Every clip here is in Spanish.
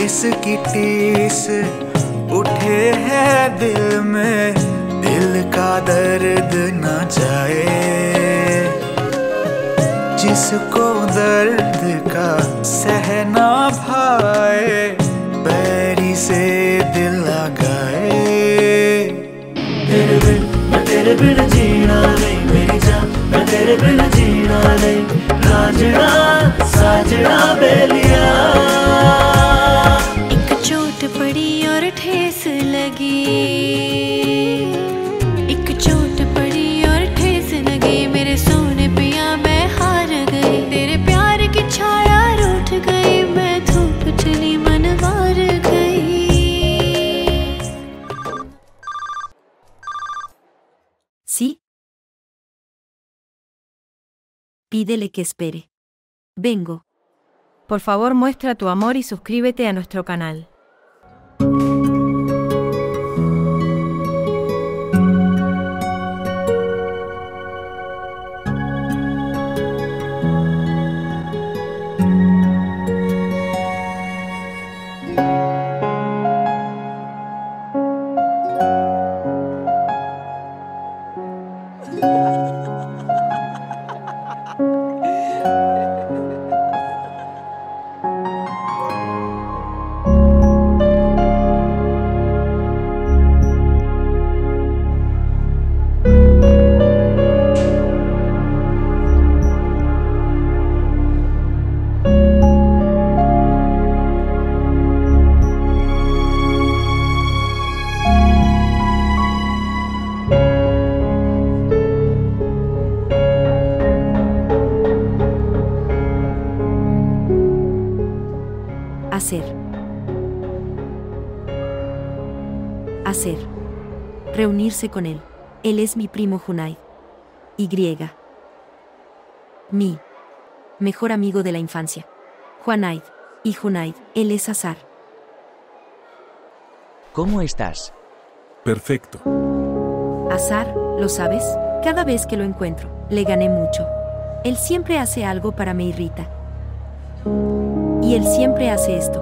इसकी टीस उठे है दिल में, दिल का दर्द न जाए। जिसको दर्द का सहना भाए, पैरी से दिल लगाए। तेरे बिन जीना नहीं मेरी जान, मैं तेरे बिन जीना नहीं। राजना साजना बेलिया। एक चोट पड़ी और ठेस लगी, एक चोट पड़ी और ठेस लगी। मेरे सोने पिया मैं हार गई, तेरे प्यार की छाया रूठ गई। मैं धूप चली मनवार गई। ¿Sí? Pídele que espere. Vengo. Por favor, muestra tu amor y suscríbete a nuestro canal. Hacer. Hacer. Reunirse con él. Él es mi primo Junaid. Y. Mi mejor amigo de la infancia. Junaid. Y Junaid, él es Azar. ¿Cómo estás? Perfecto. Azar, ¿lo sabes? Cada vez que lo encuentro, le gané mucho. Él siempre hace algo para me irrita. Y él siempre hace esto.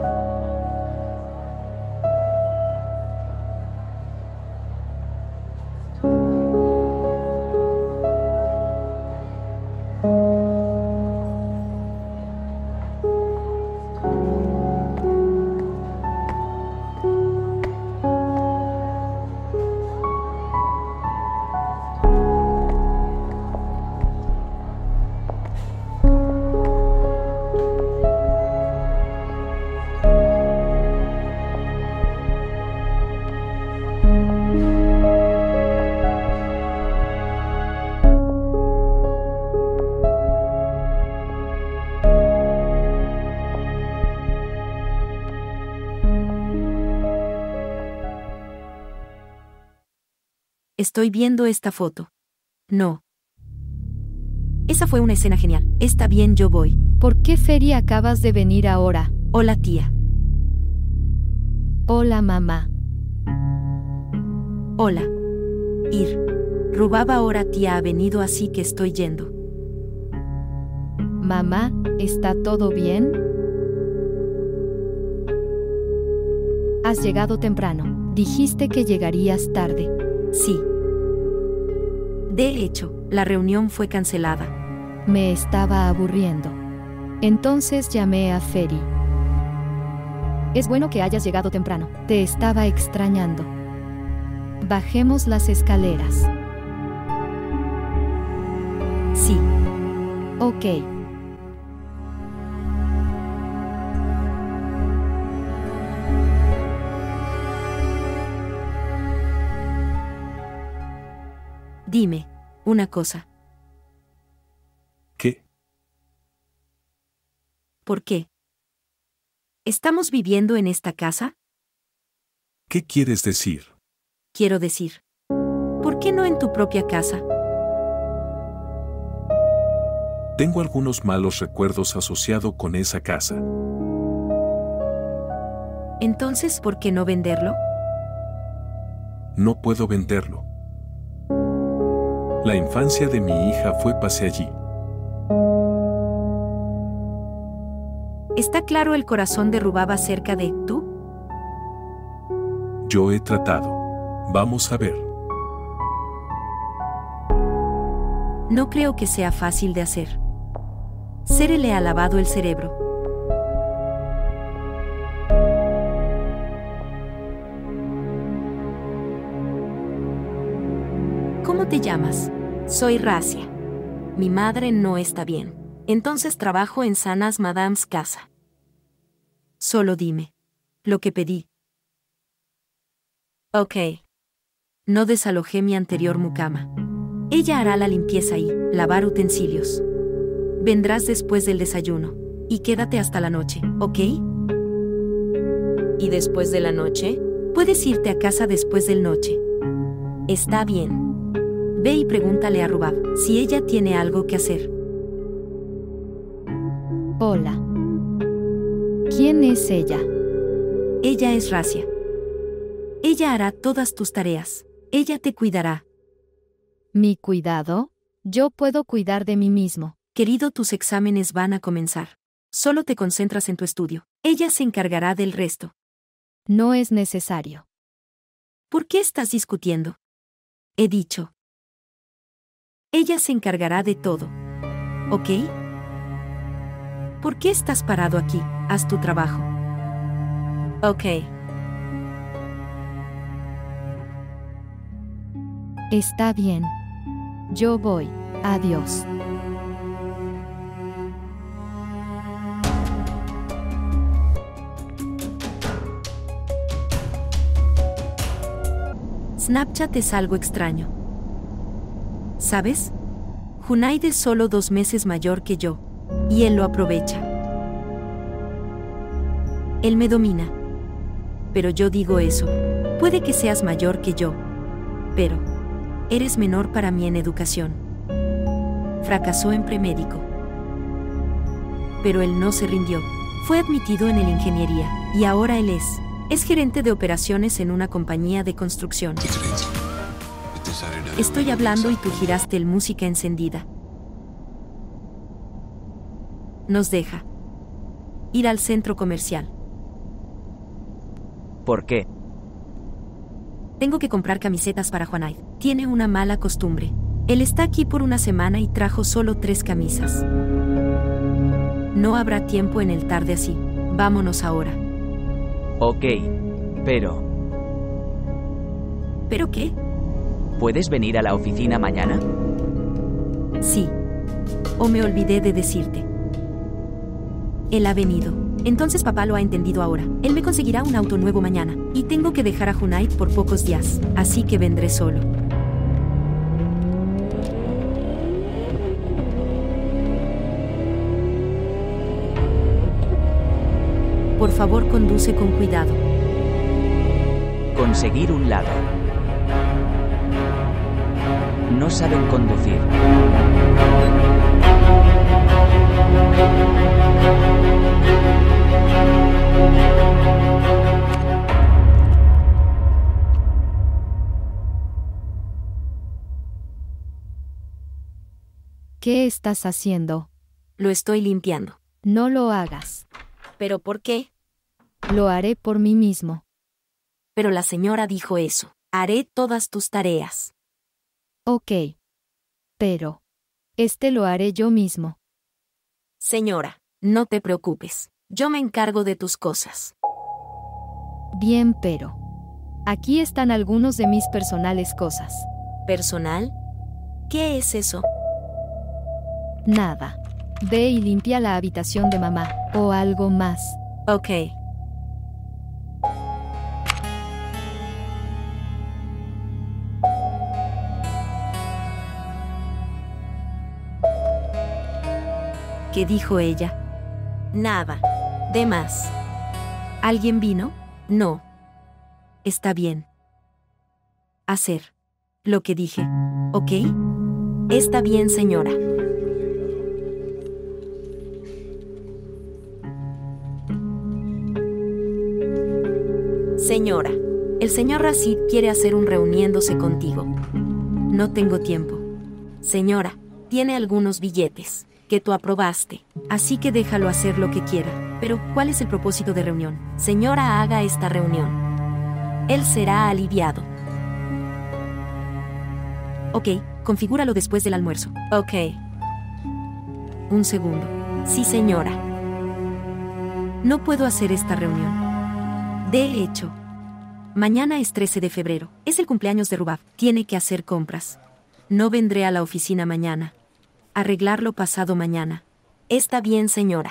Estoy viendo esta foto. No. Esa fue una escena genial. Está bien, yo voy. ¿Por qué feria acabas de venir ahora? Hola, tía. Hola, mamá. Hola. Ir. Rubaba ahora tía ha venido, así que estoy yendo. Mamá, ¿está todo bien? Has llegado temprano. Dijiste que llegarías tarde. Sí. De hecho, la reunión fue cancelada. Me estaba aburriendo. Entonces llamé a Feri. Es bueno que hayas llegado temprano. Te estaba extrañando. Bajemos las escaleras. Sí. Ok. Dime, una cosa. ¿Qué? ¿Por qué? ¿Estamos viviendo en esta casa? ¿Qué quieres decir? Quiero decir, ¿por qué no en tu propia casa? Tengo algunos malos recuerdos asociados con esa casa. Entonces, ¿por qué no venderlo? No puedo venderlo. La infancia de mi hija fue pasé allí. ¿Está claro el corazón de Rubab acerca de tú? Yo he tratado. Vamos a ver. No creo que sea fácil de hacer. Sere le ha lavado el cerebro. ¿Cómo te llamas? Soy Racia. Mi madre no está bien. Entonces trabajo en Sanas Madame's casa. Solo dime. Lo que pedí. Ok. No desalojé mi anterior mucama. Ella hará la limpieza y lavar utensilios. Vendrás después del desayuno. Y quédate hasta la noche, ¿ok? ¿Y después de la noche? Puedes irte a casa después del noche. Está bien. Ve y pregúntale a Rubab si ella tiene algo que hacer. Hola. ¿Quién es ella? Ella es Racia. Ella hará todas tus tareas. Ella te cuidará. ¿Mi cuidado? Yo puedo cuidar de mí mismo. Querido, tus exámenes van a comenzar. Solo te concentras en tu estudio. Ella se encargará del resto. No es necesario. ¿Por qué estás discutiendo? He dicho. Ella se encargará de todo. ¿Ok? ¿Por qué estás parado aquí? Haz tu trabajo. Ok. Está bien. Yo voy. Adiós. Snapchat es algo extraño. ¿Sabes? Junaid es solo 2 meses mayor que yo. Y él lo aprovecha. Él me domina. Pero yo digo eso. Puede que seas mayor que yo. Pero eres menor para mí en educación. Fracasó en premédico. Pero él no se rindió. Fue admitido en el ingeniería. Y ahora él es gerente de operaciones en una compañía de construcción. Estoy hablando y tú giraste el música encendida. Nos deja ir al centro comercial. ¿Por qué? Tengo que comprar camisetas para Junaid. Tiene una mala costumbre. Él está aquí por una semana y trajo solo 3 camisas. No habrá tiempo en el tarde así. Vámonos ahora. Ok, pero... ¿Pero qué? ¿Puedes venir a la oficina mañana? Sí. O me olvidé de decirte. Él ha venido. Entonces papá lo ha entendido ahora. Él me conseguirá un auto nuevo mañana. Y tengo que dejar a Junaid por pocos días. Así que vendré solo. Por favor, conduce con cuidado. Conseguir un lado. No saben conducir. ¿Qué estás haciendo? Lo estoy limpiando. No lo hagas. ¿Pero por qué? Lo haré por mí mismo. Pero la señora dijo eso. Haré todas tus tareas. Ok. Pero... lo haré yo mismo. Señora, no te preocupes. Yo me encargo de tus cosas. Bien, pero... aquí están algunos de mis personales cosas. ¿Personal? ¿Qué es eso? Nada. Ve y limpia la habitación de mamá, o algo más. Ok. ¿Qué dijo ella? Nada. De más. ¿Alguien vino? No. Está bien. Hacer lo que dije, ¿ok? Está bien, señora. Señora, el señor Rashid quiere hacer un reuniéndose contigo. No tengo tiempo. Señora, tiene algunos billetes que tú aprobaste, así que déjalo hacer lo que quiera. Pero, ¿cuál es el propósito de reunión? Señora, haga esta reunión. Él será aliviado. Ok, configúralo después del almuerzo. Ok. Un segundo. Sí, señora. No puedo hacer esta reunión. De hecho, mañana es 13 de febrero. Es el cumpleaños de Rubab. Tiene que hacer compras. No vendré a la oficina mañana. Arreglarlo pasado mañana. Está bien, señora.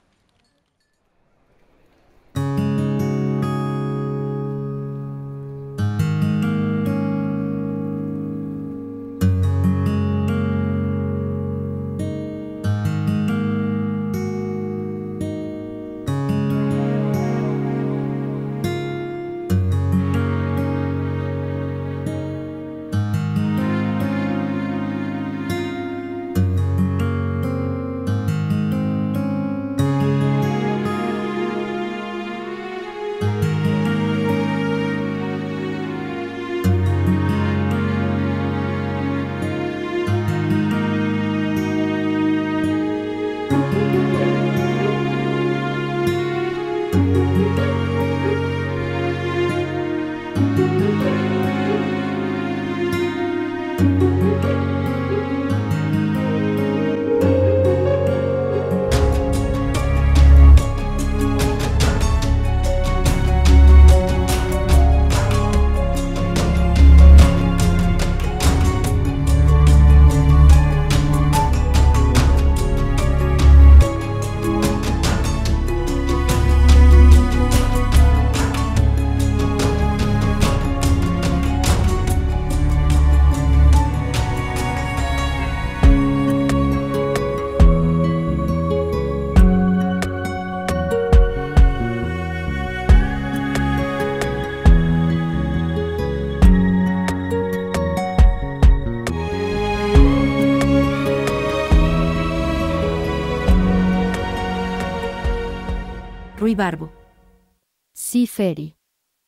Rui Barbo. Sí, Feri.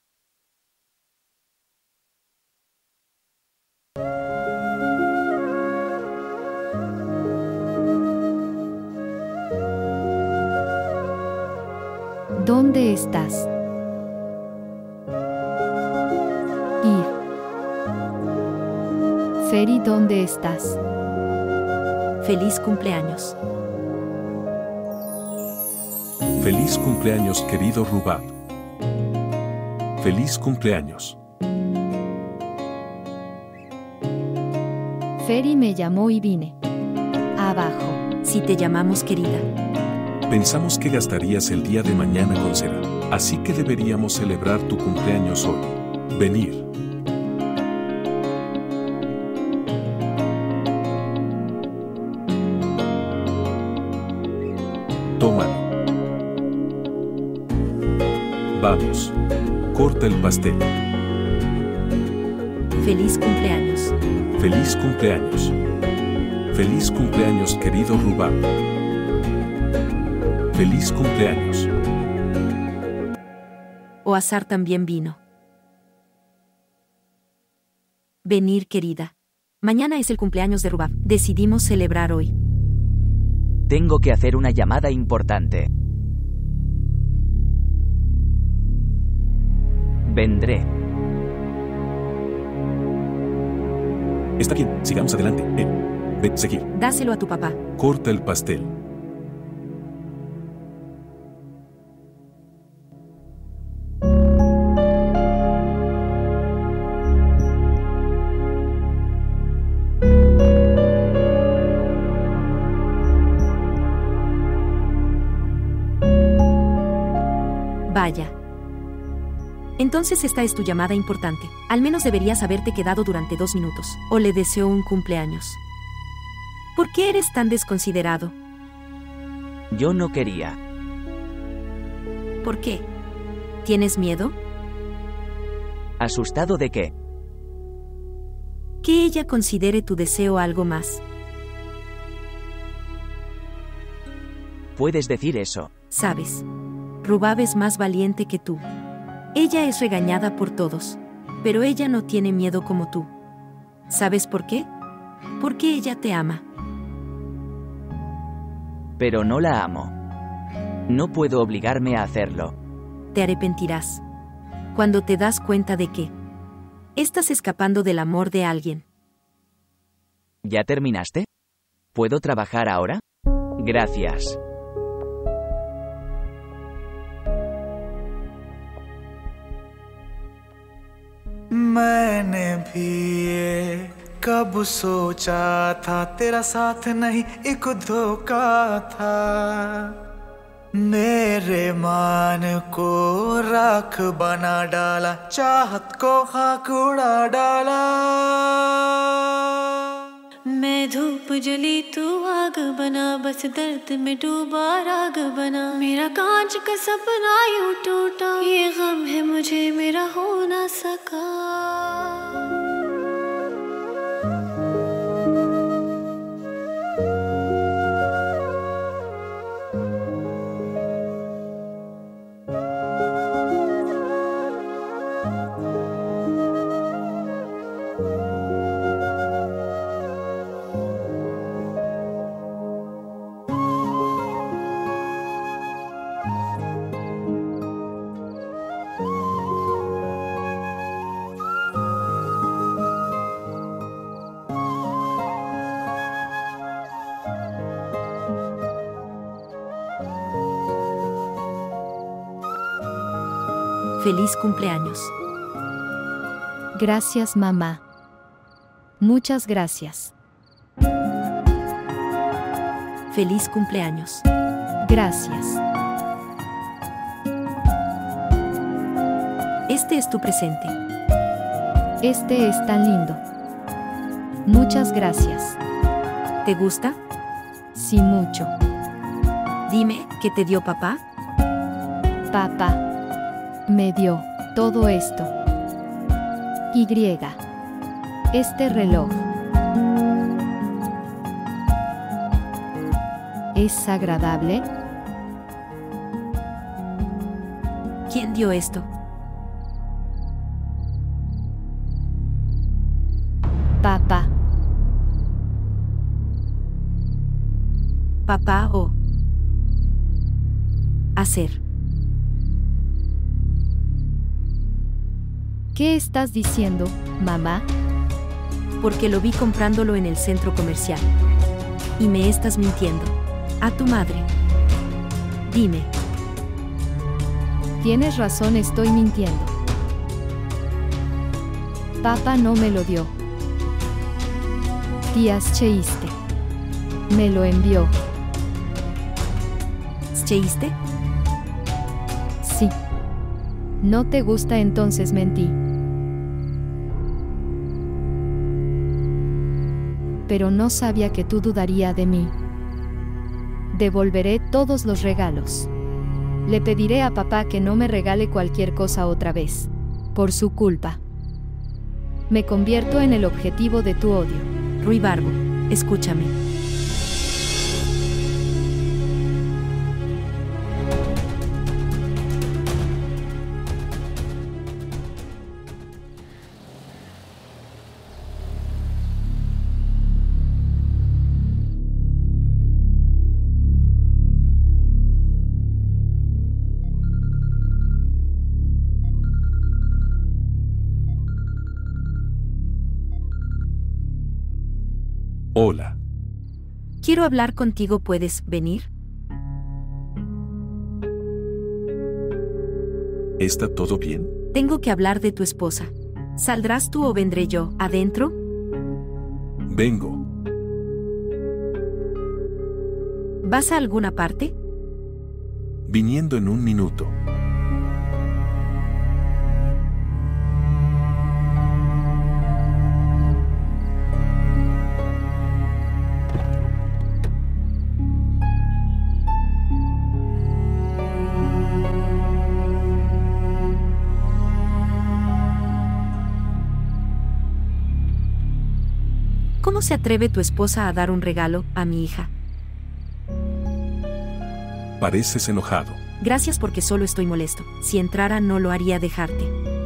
¿Dónde estás? Ir. Feri, ¿dónde estás? Feliz cumpleaños. Feliz cumpleaños, querido Rubab. Feliz cumpleaños. Feri me llamó y vine. Abajo. Si te llamamos querida. Pensamos que gastarías el día de mañana con Sera, así que deberíamos celebrar tu cumpleaños hoy. Venir. Tómalo. Vamos. Corta el pastel. Feliz cumpleaños. Feliz cumpleaños. Feliz cumpleaños, querido Rubab. Feliz cumpleaños. Oazar también vino. Venir, querida. Mañana es el cumpleaños de Rubab. Decidimos celebrar hoy. Tengo que hacer una llamada importante. Vendré. Está bien, sigamos adelante. Ven, seguir. Dáselo a tu papá. Corta el pastel. Vaya. Entonces esta es tu llamada importante. Al menos deberías haberte quedado durante 2 minutos. O le deseo un cumpleaños. ¿Por qué eres tan desconsiderado? Yo no quería. ¿Por qué? ¿Tienes miedo? ¿Asustado de qué? Que ella considere tu deseo algo más. Puedes decir eso. Sabes, Rubab es más valiente que tú. Ella es regañada por todos, pero ella no tiene miedo como tú. ¿Sabes por qué? Porque ella te ama. Pero no la amo. No puedo obligarme a hacerlo. Te arrepentirás cuando te das cuenta de que estás escapando del amor de alguien. ¿Ya terminaste? ¿Puedo trabajar ahora? Gracias. मैंने भी ये कब सोचा था तेरा साथ नहीं एक धोखा था मेरे मान को राख बना डाला चाहत को खाक उड़ा डाला मैं धूप जली तू आग बना बस दर्द में डूबा राग बना मेरा कांच का सपना यूं टूटा ये गम है मुझे मेरा हो ना सका Feliz cumpleaños. Gracias, mamá. Muchas gracias. Feliz cumpleaños. Gracias. Este es tu presente. Este es tan lindo. Muchas gracias. ¿Te gusta? Sí, mucho. Dime, ¿qué te dio papá? Papá me dio todo esto. Y. Este reloj. ¿Es agradable? ¿Quién dio esto? Papá. Papá o hacer. ¿Qué estás diciendo, mamá? Porque lo vi comprándolo en el centro comercial. Y me estás mintiendo. A tu madre. Dime. Tienes razón, estoy mintiendo. Papá no me lo dio. Tías Cheiste. Me lo envió. ¿Cheiste? Sí. ¿No te gusta entonces mentí? Pero no sabía que tú dudaría de mí. Devolveré todos los regalos. Le pediré a papá que no me regale cualquier cosa otra vez. Por su culpa. Me convierto en el objetivo de tu odio. Rui Barbo, escúchame. Hola. Quiero hablar contigo, ¿puedes venir? ¿Está todo bien? Tengo que hablar de tu esposa. ¿Saldrás tú o vendré yo? ¿Adentro? Vengo. ¿Vas a alguna parte? Viniendo en un minuto. ¿Cómo se atreve tu esposa a dar un regalo a mi hija? Pareces enojado. Gracias porque solo estoy molesto. Si entrara no lo haría dejarte.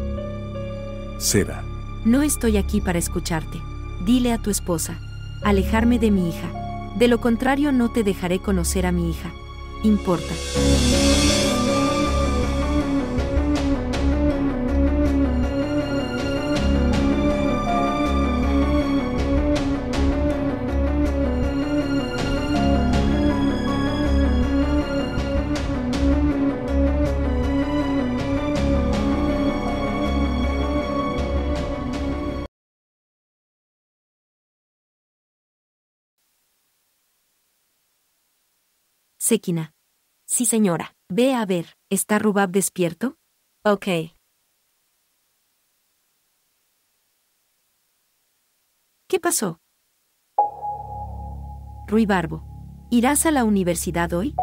Será. No estoy aquí para escucharte. Dile a tu esposa. Alejarme de mi hija. De lo contrario no te dejaré conocer a mi hija. Importa. Sekina. Sí, señora. Ve a ver, ¿está Rubab despierto? Ok. ¿Qué pasó? Rui Barbo. ¿Irás a la universidad hoy?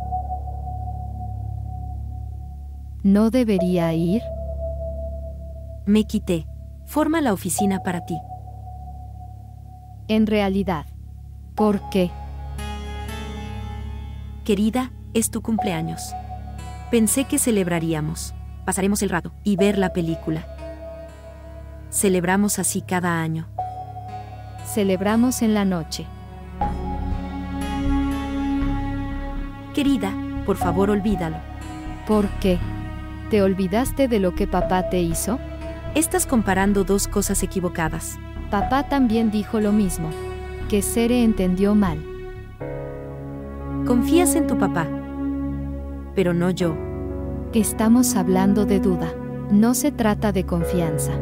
¿No debería ir? Me quité. Forma la oficina para ti. En realidad. ¿Por qué? Querida, es tu cumpleaños. Pensé que celebraríamos. Pasaremos el rato y ver la película. Celebramos así cada año. Celebramos en la noche. Querida, por favor olvídalo. ¿Por qué? ¿Te olvidaste de lo que papá te hizo? Estás comparando dos cosas equivocadas. Papá también dijo lo mismo. Que Sere entendió mal. Confías en tu papá. Pero no yo. Estamos hablando de duda. No se trata de confianza.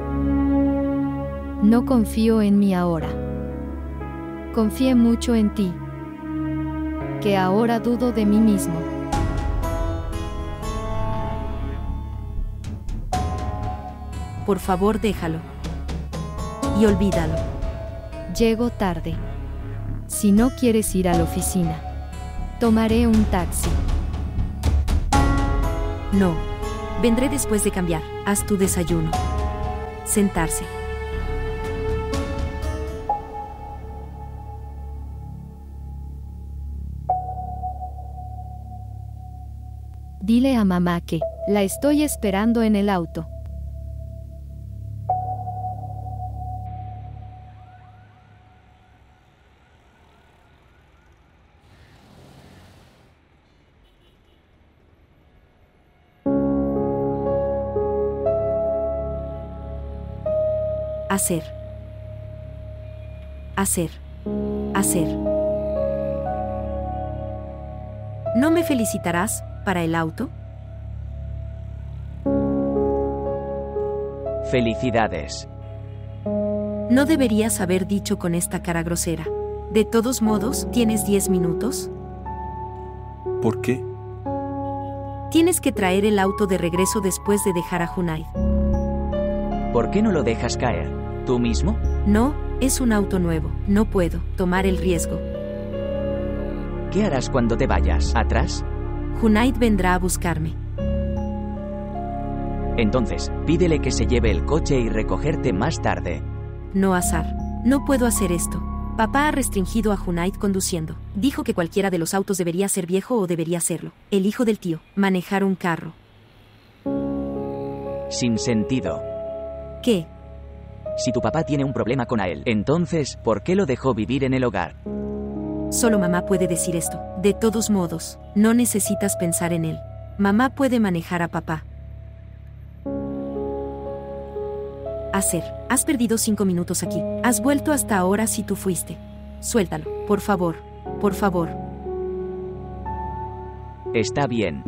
No confío en mí ahora. Confié mucho en ti. Que ahora dudo de mí mismo. Por favor, déjalo. Y olvídalo. Llego tarde. Si no quieres ir a la oficina, tomaré un taxi. No. Vendré después de cambiar. Haz tu desayuno. Sentarse. Dile a mamá que la estoy esperando en el auto. Hacer. Hacer. Hacer. ¿No me felicitarás para el auto? Felicidades. No deberías haber dicho con esta cara grosera. De todos modos, ¿tienes 10 minutos? ¿Por qué? Tienes que traer el auto de regreso después de dejar a Junaid. ¿Por qué no lo dejas caer? ¿Tú mismo? No, es un auto nuevo. No puedo tomar el riesgo. ¿Qué harás cuando te vayas? ¿Atrás? Junaid vendrá a buscarme. Entonces, pídele que se lleve el coche y recogerte más tarde. No, Azar. No puedo hacer esto. Papá ha restringido a Junaid conduciendo. Dijo que cualquiera de los autos debería ser viejo o debería serlo. El hijo del tío. Manejar un carro. Sin sentido. ¿Qué? Si tu papá tiene un problema con él, entonces, ¿por qué lo dejó vivir en el hogar? Solo mamá puede decir esto. De todos modos, no necesitas pensar en él. Mamá puede manejar a papá. Hacer. Has perdido 5 minutos aquí. Has vuelto hasta ahora si tú fuiste. Suéltalo, por favor. Por favor. Está bien.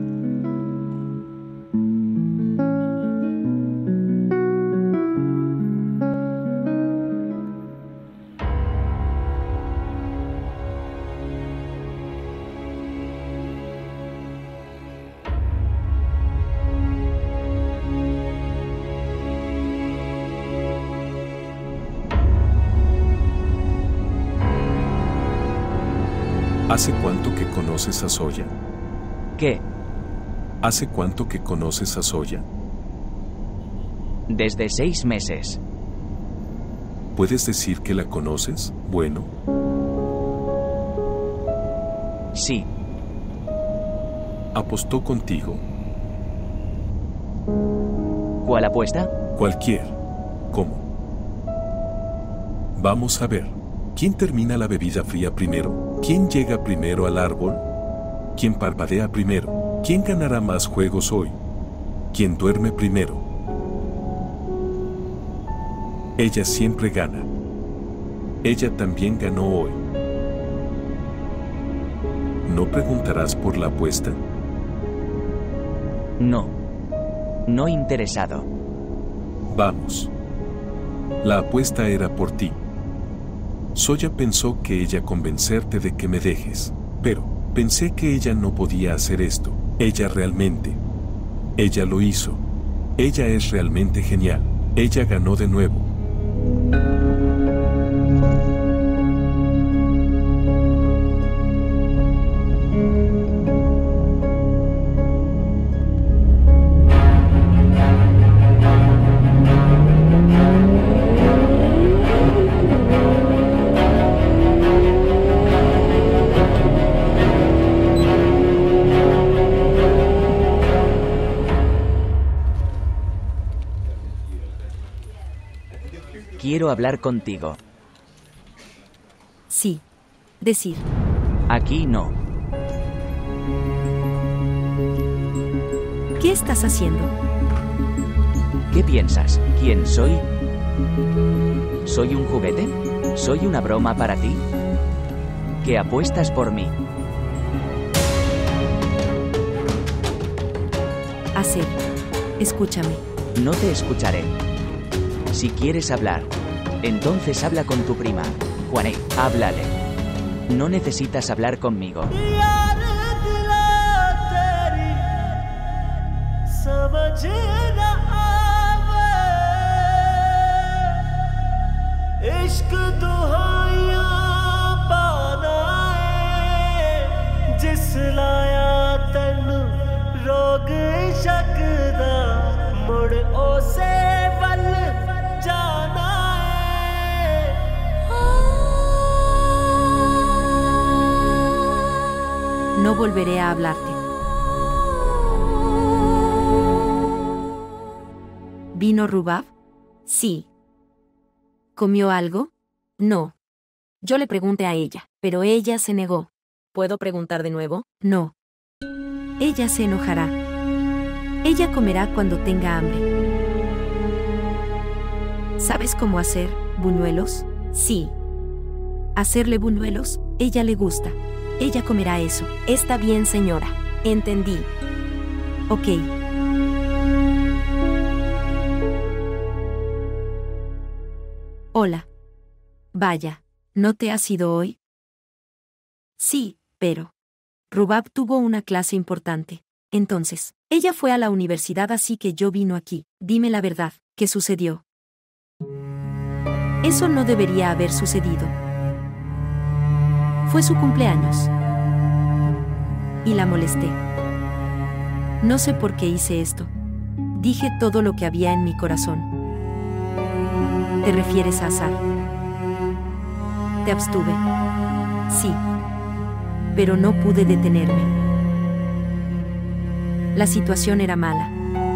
¿Hace cuánto que conoces a Soya? ¿Qué? ¿Hace cuánto que conoces a Soya? Desde 6 meses. ¿Puedes decir que la conoces? Bueno, Sí. apostó contigo. ¿Cuál apuesta? Cualquier. ¿Cómo? Vamos a ver. ¿Quién termina la bebida fría primero? ¿Quién llega primero al árbol? ¿Quién parpadea primero? ¿Quién ganará más juegos hoy? ¿Quién duerme primero? Ella siempre gana. Ella también ganó hoy. ¿No preguntarás por la apuesta? No. No interesado. Vamos. La apuesta era por ti. Soya pensó que ella convencerte de que me dejes, pero Pensé que ella no podía hacer esto. Ella realmente. Ella lo hizo. Ella es realmente genial. Ella ganó de nuevo. Quiero hablar contigo. Sí. Decir. Aquí no. ¿Qué estás haciendo? ¿Qué piensas? ¿Quién soy? ¿Soy un juguete? ¿Soy una broma para ti? ¿Que apuestas por mí? Hacer. Escúchame. No te escucharé. Si quieres hablar, entonces habla con tu prima. Juané, háblale. No necesitas hablar conmigo. No volveré a hablarte. ¿Vino Rubab? Sí. ¿Comió algo? No. Yo le pregunté a ella, pero ella se negó. ¿Puedo preguntar de nuevo? No. Ella se enojará. Ella comerá cuando tenga hambre. ¿Sabes cómo hacer buñuelos? Sí. Hacerle buñuelos, ella le gusta. Ella comerá eso. Está bien, señora. Entendí. Ok. Hola. Vaya, ¿no te has ido hoy? Sí, pero Rubab tuvo una clase importante. Entonces, ella fue a la universidad, así que yo vino aquí. Dime la verdad, ¿qué sucedió? Eso no debería haber sucedido. Fue su cumpleaños. Y la molesté. No sé por qué hice esto. Dije todo lo que había en mi corazón. ¿Te refieres a Azar? Te abstuve. Sí. Pero no pude detenerme. La situación era mala.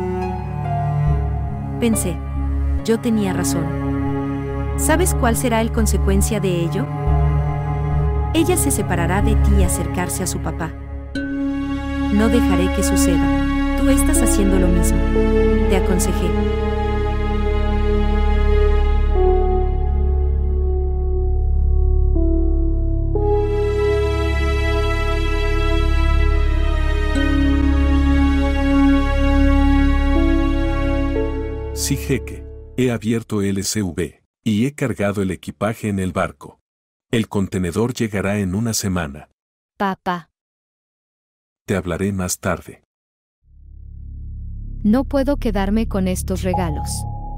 Pensé. Yo tenía razón. ¿Sabes cuál será la consecuencia de ello? Ella se separará de ti y acercarse a su papá. No dejaré que suceda. Tú estás haciendo lo mismo. Te aconsejé. Sí, jeque. He abierto el SUV y he cargado el equipaje en el barco. El contenedor llegará en una semana. Papá. Te hablaré más tarde. No puedo quedarme con estos regalos.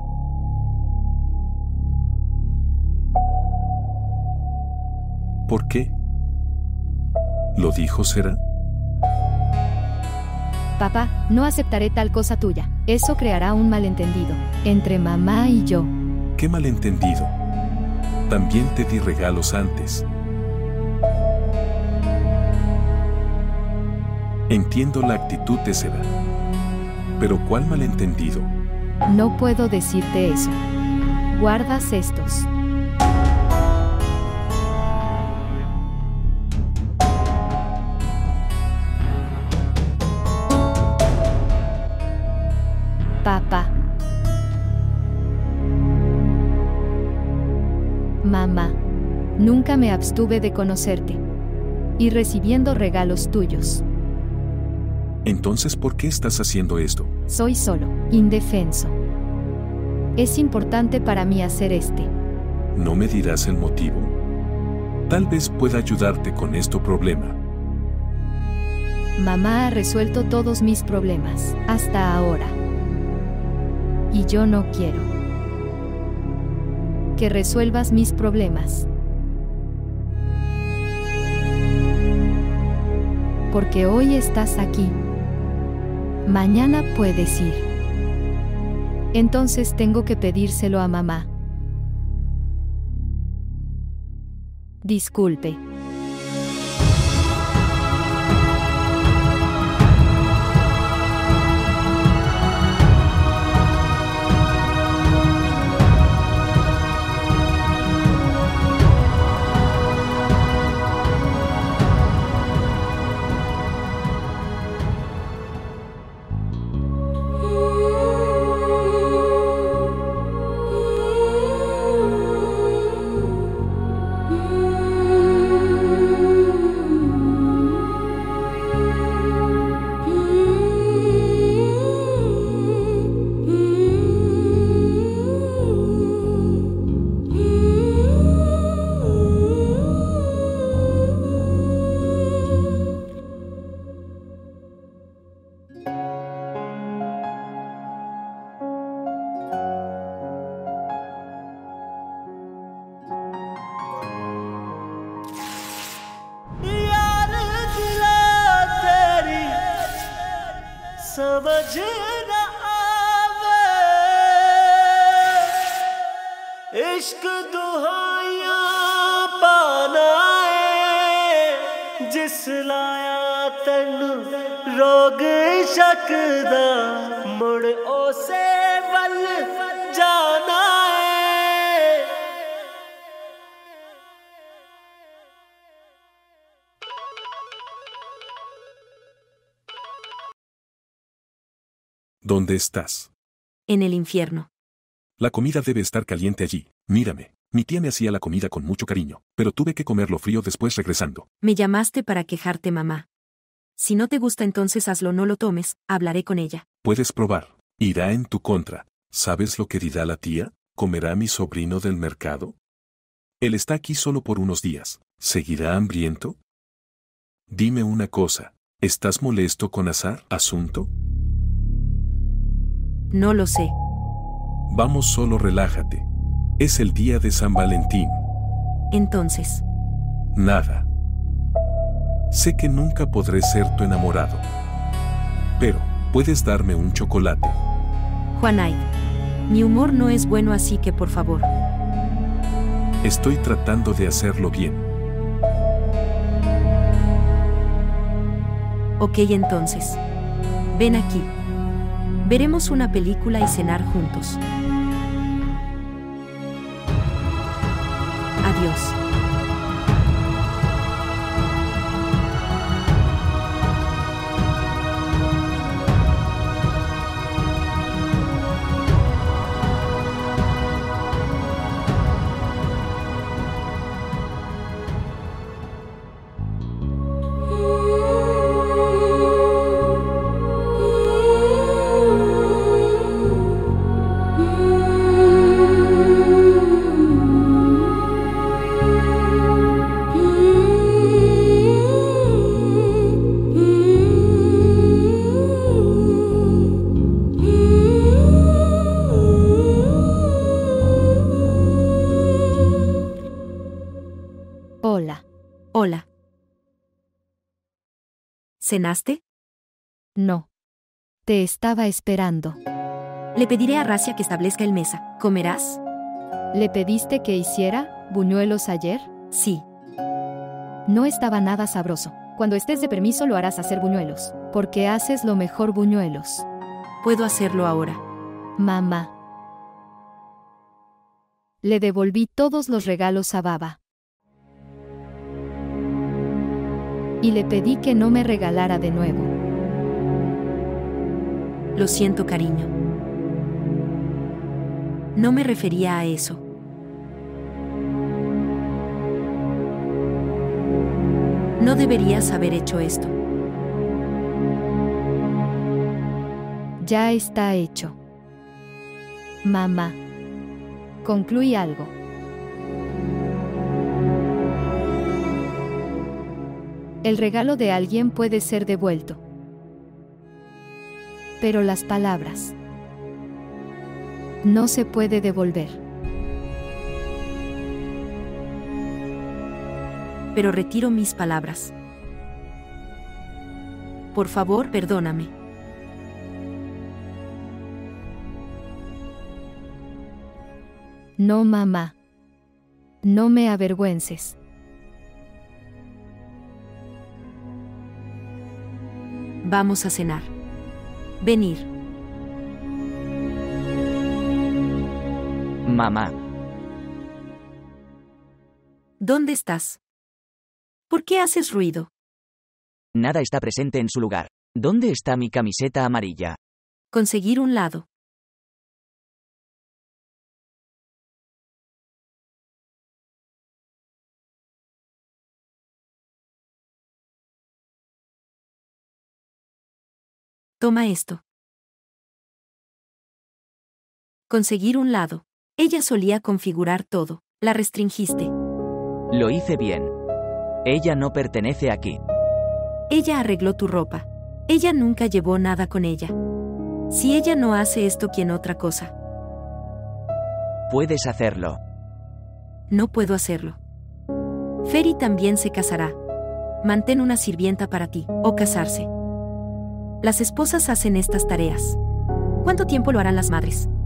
¿Por qué? ¿Lo dijo Sera? Papá, no aceptaré tal cosa tuya. Eso creará un malentendido entre mamá y yo. ¿Qué malentendido? También te di regalos antes. Entiendo la actitud de Sera. Pero ¿cuál malentendido? No puedo decirte eso. Guardas estos. Papá. Mamá. Nunca me abstuve de conocerte. Y recibiendo regalos tuyos. Entonces, ¿por qué estás haciendo esto? Soy solo, indefenso. Es importante para mí hacer este. ¿No me dirás el motivo? Tal vez pueda ayudarte con este problema. Mamá ha resuelto todos mis problemas, hasta ahora. Y yo no quiero que resuelvas mis problemas. Porque hoy estás aquí. Mañana puedes ir. Entonces tengo que pedírselo a mamá. Disculpe. यार दिला तेरी समझ न आवे, इश्क दुहाइयां पाना है जिस लाया तैनू रोग शक दा, मुड़ ओसे वल जाना है। ¿Dónde estás? En el infierno. La comida debe estar caliente allí. Mírame. Mi tía me hacía la comida con mucho cariño, pero tuve que comerlo frío después regresando. Me llamaste para quejarte, mamá. Si no te gusta, entonces hazlo, no lo tomes, hablaré con ella. Puedes probar. Irá en tu contra. ¿Sabes lo que dirá la tía? ¿Comerá mi sobrino del mercado? Él está aquí solo por unos días. ¿Seguirá hambriento? Dime una cosa. ¿Estás molesto con asunto? No lo sé. Vamos, solo relájate. Es el día de San Valentín. Entonces, Nada. Sé que nunca podré ser tu enamorado. Pero, ¿puedes darme un chocolate? Juanaid, mi humor no es bueno, así que por favor. Estoy tratando de hacerlo bien. Ok, entonces. Ven aquí. Veremos una película y cenar juntos. Adiós. Hola. Hola. ¿Cenaste? No. Te estaba esperando. Le pediré a Racia que establezca el mesa. ¿Comerás? ¿Le pediste que hiciera buñuelos ayer? Sí. No estaba nada sabroso. Cuando estés de permiso lo harás hacer buñuelos, porque haces lo mejor buñuelos. Puedo hacerlo ahora. Mamá. Le devolví todos los regalos a Baba. Y le pedí que no me regalara de nuevo. Lo siento, cariño. No me refería a eso. No deberías haber hecho esto. Ya está hecho. Mamá. Concluí algo. El regalo de alguien puede ser devuelto. Pero las palabras no se puede devolver. Pero retiro mis palabras. Por favor, perdóname. No, mamá. No me avergüences. Vamos a cenar. Venir. Mamá, ¿Dónde estás? ¿Por qué haces ruido? nada está presente en su lugar. ¿Dónde está mi camiseta amarilla? Conseguir un lado. Toma esto. Conseguir un lado. Ella solía configurar todo. La restringiste. Lo hice bien. Ella no pertenece aquí. Ella arregló tu ropa. Ella nunca llevó nada con ella. Si ella no hace esto, ¿quién otra cosa? Puedes hacerlo. No puedo hacerlo. Ferry también se casará. Mantén una sirvienta para ti, o casarse. Las esposas hacen estas tareas. ¿Cuánto tiempo lo harán las madres?